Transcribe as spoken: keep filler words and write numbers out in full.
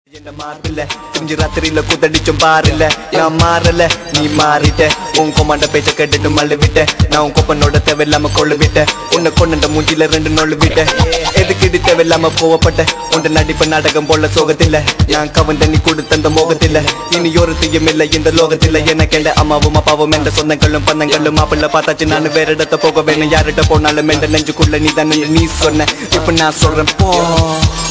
என்ன மாறல தெரிஞ்சு ராத்திரியில கூத்தடிச்சும் பாருல நான் மாறல நீ மாறிட்ட உன் கொமாண்ட பேச்ச கேட்டுட்டு மல்லு விட்ட நான் உன் கொப்பனோட தேவையில்லாம கொள்ளு விட்ட உன்னை கொண்ட மூஞ்சில ரெண்டு நொல்லு விட்ட எதுக்கு இது தேவையில்லாம போவப்பட்ட உண்ட நடிப்பு நாடகம் போல சோகத்தில்ல நான் கவன் நீ கொடுத்த அந்த மோகத்தில்ல இனி ஒரு தீயும் இல்ல இந்த லோகத்தில என்ன கேண்ட அம்மாவும் அப்பாவும் என்ற சொந்தங்களும் பந்தங்களும் மாப்பிள்ள பார்த்தாச்சு நான் வேற இடத்த போக வேணும் யார்கிட்ட போனாலும் என்ற நெஞ்சுக்குள்ள நீ தானே நீ சொன்ன இப்ப நான் சொல்றேன் போ.